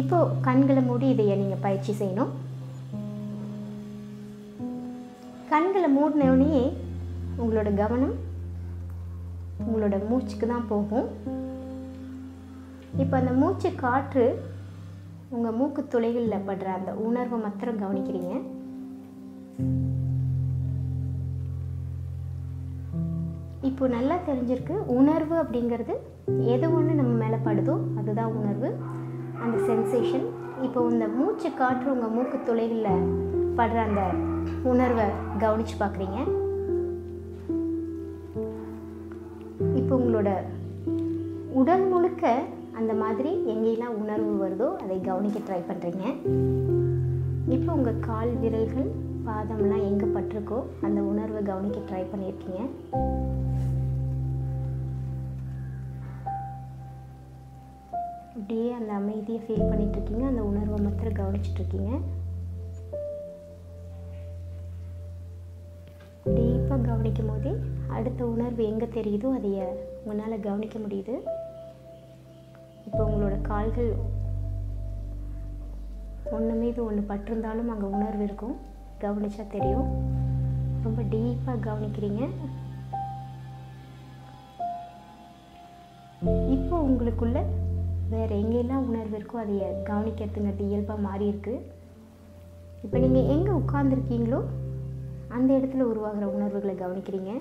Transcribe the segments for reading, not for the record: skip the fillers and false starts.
இப்போது கண்களை மூடி இதையை நீங்கள் பயிற்சி செய்யணும். கண்களை மூடினோடனே உங்களோட கவனம் உங்களோட மூச்சுக்கு தான் போகும். இப்போ அந்த மூச்சு காற்று உங்கள் மூக்கு துளைகளில் படுற அந்த உணர்வை மாத்திரம் கவனிக்கிறீங்க. இப்போ நல்லா தெரிஞ்சிருக்கு, உணர்வு அப்படிங்கிறது எது ஒன்று நம்ம மேலே படுதோ அதுதான் உணர்வு, அந்த சென்சேஷன். இப்போ இந்த மூச்சு காற்று உங்கள் மூக்கு துளைகளில் படுற அந்த உணர்வை கவனித்து பார்க்குறீங்க. இப்போ உங்களோட உடல் முழுக்க அந்த மாதிரி எங்கெல்லாம் உணர்வு வருதோ அதை கவனிக்க ட்ரை பண்ணுறீங்க. இப்போ உங்கள் கால் விரல்கள் பாதம்லாம் எங்கே பட்டிருக்கோ அந்த உணர்வை கவனிக்க ட்ரை பண்ணியிருக்கீங்க. அப்படியே அந்த அமைதியை ஃபீல் பண்ணிகிட்ருக்கீங்க. அந்த உணர்வை மாத்திரம் கவனிச்சிட்ருக்கீங்க. டீப்பாக கவனிக்கும் போதே அடுத்த உணர்வு எங்கே தெரியுதோ அதைய உங்களால் கவனிக்க முடியுது. இப்போ உங்களோட கால்கள் ஒன்று மீது ஒன்று பட்டிருந்தாலும் அங்கே உணர்வு இருக்கும், கவனிச்சா தெரியும். ரொம்ப டீப்பாக கவனிக்கிறீங்க. இப்போ உங்களுக்குள்ள வேறு எங்கெல்லாம் உணர்வு இருக்கோ அதைய கவனிக்கிறதுங்கிறது இயல்பாக மாறி இருக்கு. இப்போ நீங்கள் எங்கே உட்கார்ந்துருக்கீங்களோ அந்த இடத்துல உருவாகிற உணர்வுகளை கவனிக்கிறீங்க.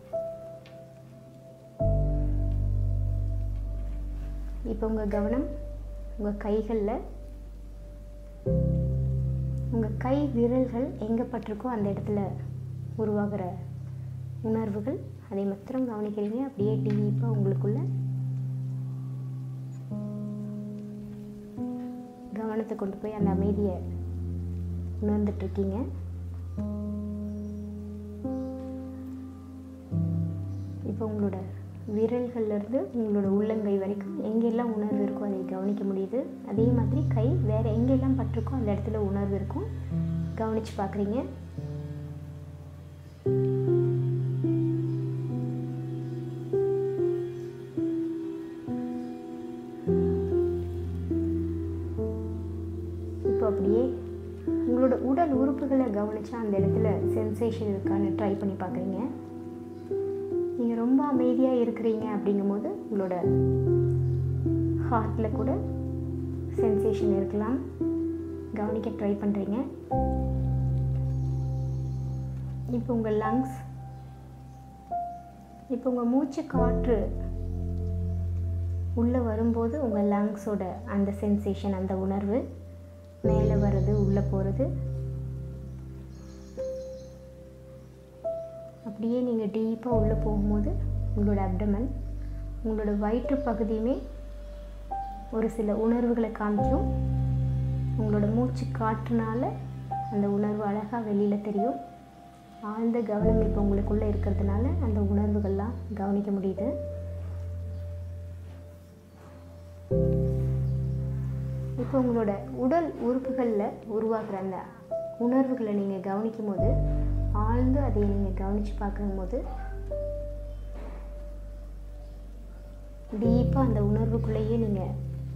இப்போ உங்கள் கவனம் உங்கள் கைகளில், உங்கள் கை விரல்கள் எங்கே பட்டிருக்கோ அந்த இடத்துல உருவாகிற உணர்வுகள் அதை மாத்திரம் கவனிக்கிறீங்க. அப்படியே டீப்பாக உங்களுக்குள்ள கவனத்தை கொண்டு போய் அந்த அமைதியை உணர்ந்துட்டுருக்கீங்க. இப்போ உங்களோட விரல்கள்லேருந்து உங்களோட உள்ளங்கை வரைக்கும் எங்கெல்லாம் உணர்வு இருக்கோ அதை கவனிக்க முடியுது. அதே மாதிரி கை வேறு எங்கெல்லாம் பட்டிருக்கோ அந்த இடத்துல உணர்வு இருக்கும், கவனித்து பார்க்குறீங்க. இப்போ அப்படியே உங்களோட உடல் உறுப்புகளை கவனிச்சா அந்த இடத்துல சென்சேஷன் இருக்கான்னு ட்ரை பண்ணி பார்க்குறீங்க. நீங்கள் ரொம்ப அமைதியாக இருக்கிறீங்க அப்படிங்கும்போது உங்களோட ஹார்ட்டில் கூட சென்சேஷன் இருக்கலாம், கவனிக்க ட்ரை பண்ணுறீங்க. இப்போ உங்கள் லங்ஸ், இப்போ உங்கள் மூச்சு காற்று உள்ளே வரும்போது உங்கள் லங்ஸோட அந்த சென்சேஷன், அந்த உணர்வு மேலே வர்றது உள்ளே போகிறது. அப்படியே நீங்கள் டீப்பாக உள்ளே போகும்போது உங்களோட அப்டமன், உங்களோட வயிற்று பகுதியுமே ஒரு சில உணர்வுகளை காமிக்கும். உங்களோட மூச்சு காற்றுனால அந்த உணர்வு அழகாக வெளியில் தெரியும். ஆழ்ந்த கவனம் இப்போ உங்களுக்குள்ளே இருக்கிறதுனால அந்த உணர்வுகள்லாம் கவனிக்க முடியுது. இப்போ உங்களோட உடல் உறுப்புகளில் உருவாக்குற அந்த உணர்வுகளை நீங்கள் கவனிக்கும் போது, ஆழ்ந்து அதை நீங்கள் கவனித்து பார்க்கும்போது டீப்பாக அந்த உணர்வுக்குள்ளேயே நீங்கள்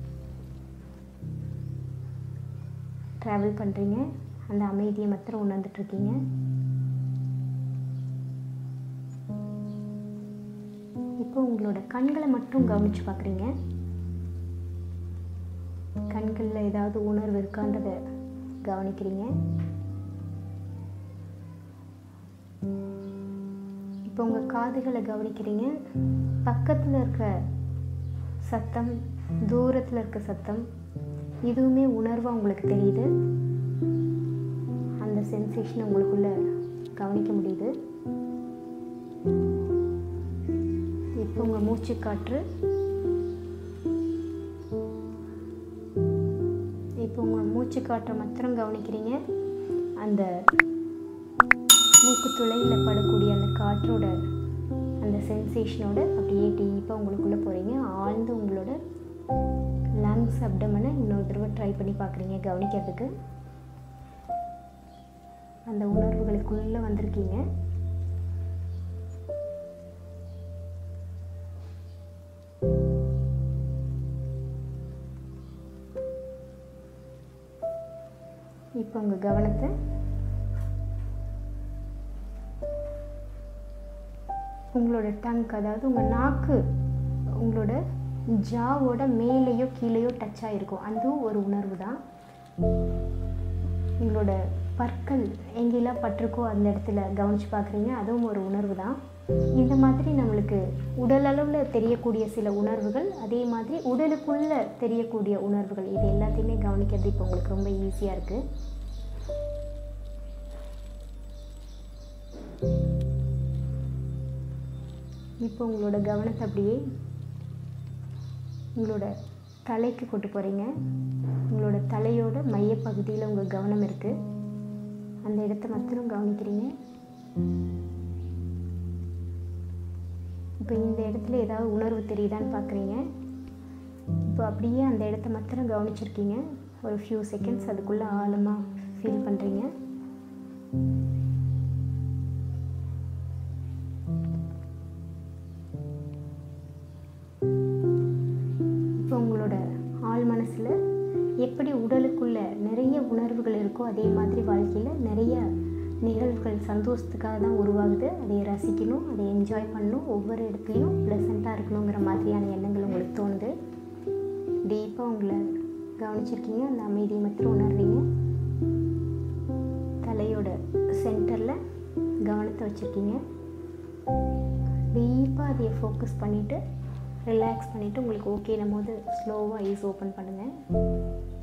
ட்ராவல் பண்ணுறீங்க. அந்த அமைதியை மாத்திரம் உணர்ந்துட்டுருக்கீங்க. இப்போ உங்களோட கண்களை மட்டும் கவனித்து பார்க்குறீங்க. கண்களில் ஏதாவது உணர்வு இருக்கான்றதை கவனிக்கிறீங்க. இப்போ உங்கள் காதுகளை கவனிக்கிறீங்க. பக்கத்தில் இருக்க சத்தம், தூரத்தில் இருக்க சத்தம், இதுவுமே உணர்வாக உங்களுக்கு தெரியுது. அந்த சென்சேஷன் உங்களுக்குள்ள கவனிக்க முடியுது. இப்போ உங்கள் மூச்சு காற்று, இப்போ உங்கள் மூச்சு காற்றை மாத்திரம் கவனிக்கிறீங்க. அந்த மூக்கு துளையில் படக்கூடிய அந்த காற்றோட அந்த சென்சேஷனோட அப்படியே டீப்பாக உங்களுக்குள்ளே போகிறீங்க. ஆழ்ந்து உங்களோட லங்ஸ், அப்டமனை இன்னொரு தடவை ட்ரை பண்ணி பார்க்குறீங்க கவனிக்கிறதுக்கு. அந்த உணர்வுகளுக்குள்ளே வந்திருக்கீங்க. இப்போ உங்கள் கவனத்தை உங்களோட டங்க், அதாவது உங்கள் நாக்கு உங்களோட ஜாவோட மேலேயோ கீழேயோ டச் ஆகிருக்கும், அதுவும் ஒரு உணர்வு தான். உங்களோட பற்கள் எங்கெல்லாம் பட்டிருக்கோ அந்த இடத்துல கவனித்து பார்க்குறீங்க, அதுவும் ஒரு உணர்வு தான். இந்த மாதிரி நம்மளுக்கு உடலளவில் தெரியக்கூடிய சில உணர்வுகள், அதே மாதிரி உடலுக்குள்ளே தெரியக்கூடிய உணர்வுகள், இது எல்லாத்தையுமே கவனிக்கிறது இப்போ உங்களுக்கு ரொம்ப ஈஸியாக இருக்குது. இப்போ உங்களோட கவனத்தை அப்படியே உங்களோட தலைக்கு கொண்டு போகிறீங்க. உங்களோட தலையோட மையப்பகுதியில் உங்கள் கவனம் இருக்குது. அந்த இடத்த மாத்திரம் கவனிக்கிறீங்க. இப்போ இந்த இடத்துல ஏதாவது உணர்வு தெரியுதான்னு பார்க்குறீங்க. இப்போ அப்படியே அந்த இடத்த மாத்திரம் கவனிச்சிருக்கீங்க. ஒரு ஃபியூ செகண்ட்ஸ் அதுக்குள்ளே ஆழமாக ஃபீல் பண்ணுறீங்க. இப்போ உங்களோட ஆழ் மனசில் எப்படி உடலுக்குள்ளே நிறைய உணர்வுகள் இருக்கோ, அதே மாதிரி வாழ்க்கையில் நிறைய நிகழ்வுகள் சந்தோஷத்துக்காக தான் உருவாகுது. அதை ரசிக்கணும், அதை என்ஜாய் பண்ணணும், ஒவ்வொரு இடத்துலையும் ப்ளசண்ட்டாக இருக்கணுங்கிற மாதிரியான எண்ணங்கள் உங்களுக்கு தோணுது. டீப்பாக உங்களை கவனிச்சிருக்கீங்க. அந்த அமைதியை மாத்திரம் உணர்றீங்க. தலையோட சென்டரில் கவனத்தை வச்சுருக்கீங்க. டீப்பாக அதையை ஃபோக்கஸ் பண்ணிவிட்டு ரிலாக்ஸ் பண்ணிவிட்டு உங்களுக்கு ஓகேனும் போது ஸ்லோவாக ஐஸ் ஓப்பன் பண்ணுங்கள்.